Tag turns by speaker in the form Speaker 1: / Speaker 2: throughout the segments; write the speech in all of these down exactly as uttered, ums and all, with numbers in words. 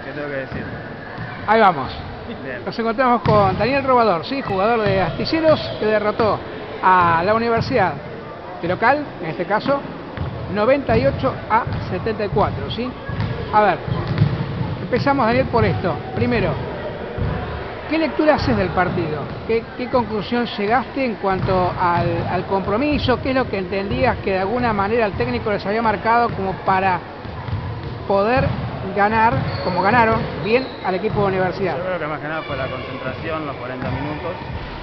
Speaker 1: ¿Qué tengo que decir?
Speaker 2: Ahí vamos.
Speaker 1: Bien.
Speaker 2: Nos encontramos con Daniel Robador, ¿sí? Jugador de Astilleros que derrotó a la Universidad de local, en este caso, noventa y ocho a setenta y cuatro, ¿sí? A ver, empezamos, Daniel, por esto. Primero, ¿qué lectura haces del partido? ¿Qué, qué conclusión llegaste en cuanto al, al compromiso? ¿Qué es lo que entendías que de alguna manera el técnico les había marcado como para poder ganar, como ganaron, bien al equipo de Universidad?
Speaker 1: Yo creo que más que nada fue la concentración, los cuarenta minutos,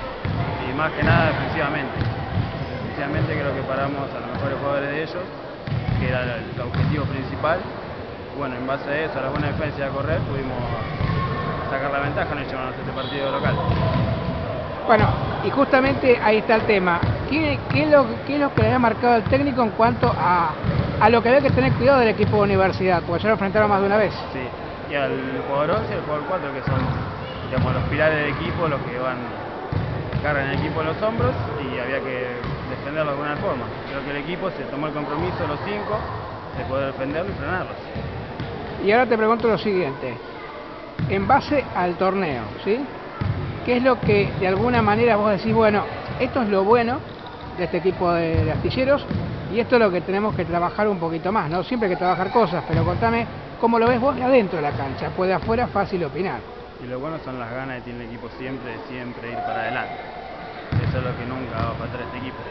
Speaker 1: y más que nada defensivamente. Defensivamente creo que paramos a los mejores jugadores de ellos, que era el objetivo principal. Bueno, en base a eso, a la buena defensa y a correr, pudimos sacar la ventaja, no llevarnos este partido local.
Speaker 2: Bueno, y justamente ahí está el tema. ¿Qué, qué, es, lo, qué es lo que le había marcado el técnico en cuanto a, a lo que había que tener cuidado del equipo de Universidad? Porque ya lo enfrentaron más de una vez.
Speaker 1: Sí, y al jugador once y al jugador cuatro, que son, digamos, los pilares del equipo, los que van, cargan el equipo en los hombros, y había que defenderlo de alguna forma. Creo que el equipo se tomó el compromiso, los cinco, de poder defenderlo y frenarlos.
Speaker 2: Y ahora te pregunto lo siguiente, en base al torneo, ¿sí? ¿Qué es lo que de alguna manera vos decís, bueno, esto es lo bueno de este equipo de, de astilleros y esto es lo que tenemos que trabajar un poquito más, ¿no? Siempre hay que trabajar cosas, pero contame cómo lo ves vos de adentro de la cancha, pues de afuera fácil opinar.
Speaker 1: Y lo bueno son las ganas que tiene el equipo siempre, de siempre ir para adelante. Eso es lo que nunca va a faltar a este equipo.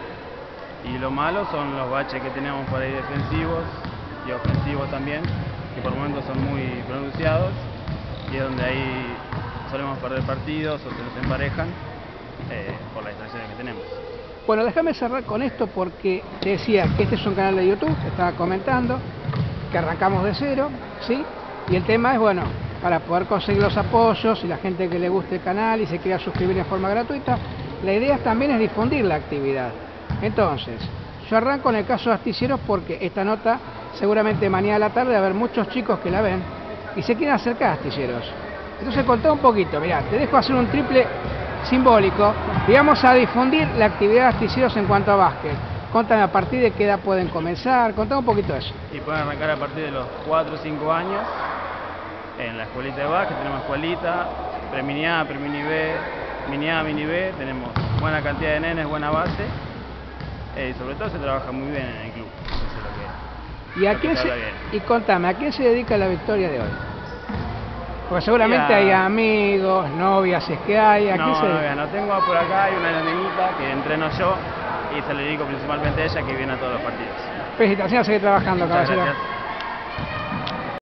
Speaker 1: Y lo malo son los baches que tenemos por ahí defensivos y ofensivos también, que por momentos son muy pronunciados, y es donde ahí solemos perder partidos o se nos emparejan eh, por las distracciones que tenemos.
Speaker 2: Bueno, déjame cerrar con esto porque te decía que este es un canal de YouTube, te estaba comentando, que arrancamos de cero, ¿sí? Y el tema es, bueno, para poder conseguir los apoyos y la gente que le guste el canal y se quiera suscribir en forma gratuita, la idea también es difundir la actividad. Entonces, yo arranco en el caso de Astilleros porque esta nota seguramente mañana a la tarde va a haber muchos chicos que la ven y se quieren acercar a Astilleros. Entonces contá un poquito, mirá, te dejo hacer un triple simbólico y vamos a difundir la actividad de Astilleros en cuanto a básquet. Contame a partir de qué edad pueden comenzar, contame un poquito eso.
Speaker 1: Y pueden arrancar a partir de los cuatro o cinco años en la escuelita de básquet, tenemos escuelita, pre-mini A, pre-mini B, mini A, mini B, tenemos buena cantidad de nenes, buena base, eh, y sobre todo se trabaja muy bien en el club. Eso es lo que,
Speaker 2: ¿Y, a
Speaker 1: lo
Speaker 2: quién
Speaker 1: que se
Speaker 2: se,
Speaker 1: habla bien.
Speaker 2: y contame, ¿a quién se dedica la victoria de hoy? Porque seguramente
Speaker 1: a...
Speaker 2: hay amigos, novias, si es que hay. ¿A
Speaker 1: no,
Speaker 2: quién se
Speaker 1: no, no tengo por acá, hay una nenita que entreno yo y se le dedico principalmente a ella, que viene a todos los partidos.
Speaker 2: Felicitaciones a seguir trabajando,
Speaker 1: Muchas
Speaker 2: caballero.
Speaker 1: gracias.